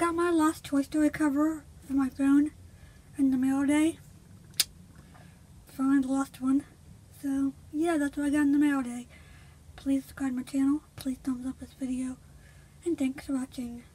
got my last Toy Story cover for my phone in the mail today. Finally the last one. So, yeah, that's what I got in the mail today. Please subscribe to my channel. Please thumbs up this video. And thanks for watching.